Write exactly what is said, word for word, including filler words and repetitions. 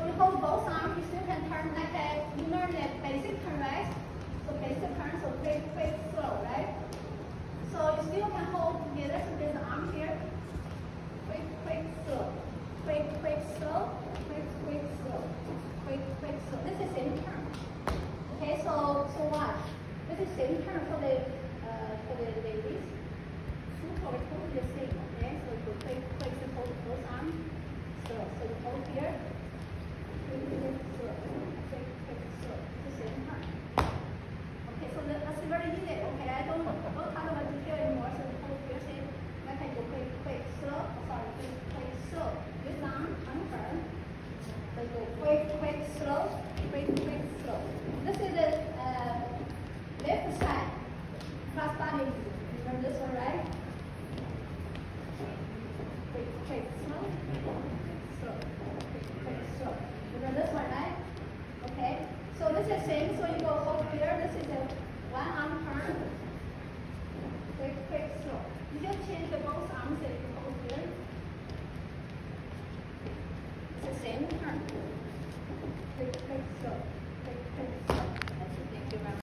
you hold both arms, you still can turn like that. You learn that basic turn, right? So basic turn, so quick, quick, slow, right? So you still can hold together, so there's an arm here. Quick, quick, slow. Quick, quick, slow. Quick, quick, slow. Quick, quick, slow. This is same turn. Okay, so so watch. This is same turn for the uh, for the ladies. For the totally the same. Okay, so you quick, quick, so hold both arms. So so you hold here. Quick, quick, slow. Quick, quick, slow. The same turn. Okay, so that, that's very easy. Okay, I don't don't talk about detail anymore. So you hold here, say like I go quick, quick, slow. Oh, sorry, quick, quick, slow. This arm, unturn. So you go quick, quick, slow. Quick, quick, slow. This is the uh, left side crossbody. Remember this one, right? Quick, quick, slow. Slow. Quick, quick, slow. Remember this one, right? Okay. So this is same. So you go hold here. This is a one arm turn. Quick, quick, slow. You just change the both arms and you hold here. It's the same turn. Quick, quick, slow. Quick, quick, slow.